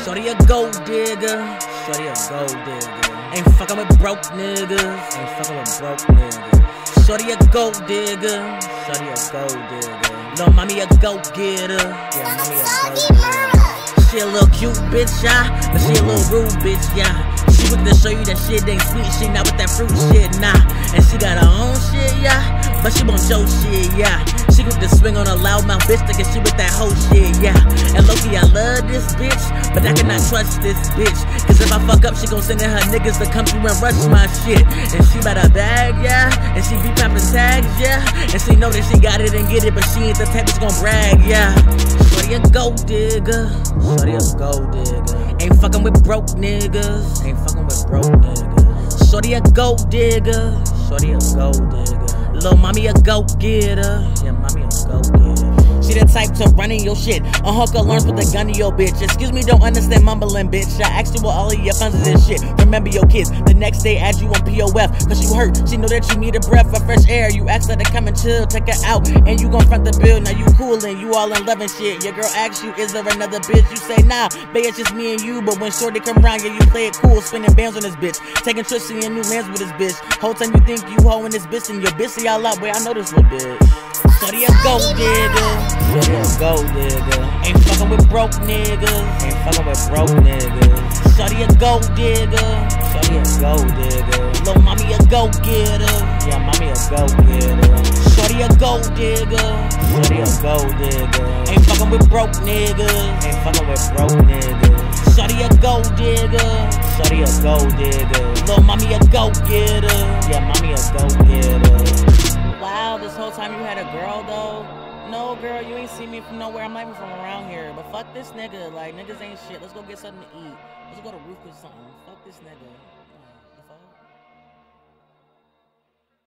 Shorty a gold digger, shorty a gold digger. Ain't fucking with broke niggas, ain't fucking with broke niggas. Shorty a gold digger, shorty a gold digger. Lil' mommy a go getter, yeah, mommy a go getter. She a little cute bitch, yeah, but she a little rude bitch, yeah. She quick to show you that shit ain't sweet, she not with that fruit shit, nah. And she got her own shit, yeah, but she won't show shit, yeah. She quick to swing on a loudmouth bitch, thinking she with that whole shit, yeah. And low-key, I love this bitch, but I cannot trust this bitch. Cause if I fuck up, she gon' send in her niggas to come through and rush my shit. And she bout a bag, yeah, and she be poppin' tags, yeah. And she know that she got it and get it, but she ain't the type that's gon' brag, yeah. Shorty a gold digger, shorty a gold digger. Ain't fucking with broke niggas, ain't fucking with broke niggas. Shorty a gold digger, shorty a gold digger. Lil' mommy a go getter, yeah, mommy a go getter. She the type to run in your shit. A hooker learns with a gun in your bitch. Excuse me, don't understand mumbling, bitch. I asked you what all of your funds is and shit. Remember your kids. The next day add you on POF, cause you hurt. She know that you need a breath of fresh air. You ask her to come and chill, take her out, and you gon' front the bill. Now you coolin', you all in love and shit. Your girl asks you, is there another bitch? You say, nah, babe, it's just me and you. But when shorty come around, yeah, you play it cool, spinning bands on this bitch, taking trips in new lands with this bitch. Whole time you think you hoeing this bitch and your bitch see all out. Wait, I know this little bitch. Shorty a gold digger, shorty a gold digger. Ain't fucking with broke niggas, ain't fucking with broke niggas. Shorty a gold digger, shorty a gold digger. Lil' mommy a go getter, yeah, mommy a go getter. Shorty a gold digger, shorty a gold digger. Ain't fucking with broke niggas, ain't fucking with broke niggas. Shorty a gold digger, shorty a gold digger. Lil' mommy a go getter, yeah, mommy a go getter. Wow, this whole time you had a girl though? No, girl, you ain't seen me from nowhere. I'm not even from around here. But fuck this nigga. Like, niggas ain't shit. Let's go get something to eat. Let's go to Roof or something. Fuck this nigga.